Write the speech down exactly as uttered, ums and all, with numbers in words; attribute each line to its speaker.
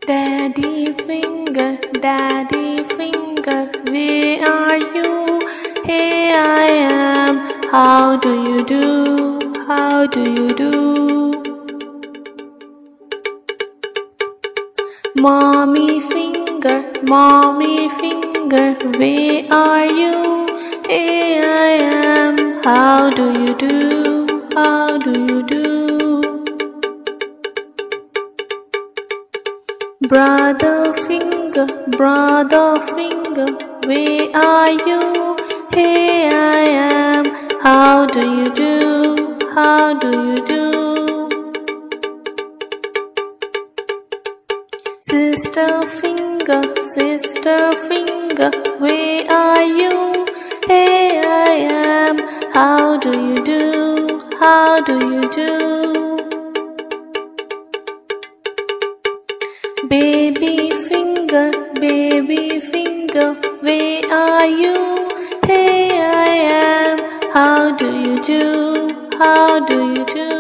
Speaker 1: Daddy finger, daddy finger, where are you? Here I am, how do you do? How do you do? Mommy finger, mommy finger, where are you? Here I am, how do you do? How do you do? Brother finger, brother finger, where are you? Here I am, how do you do? How do you do? Sister finger, sister finger, where are you? Here I am, how do you do? How do you do? Baby finger, baby finger, where are you? Here I am, how do you do? How do you do?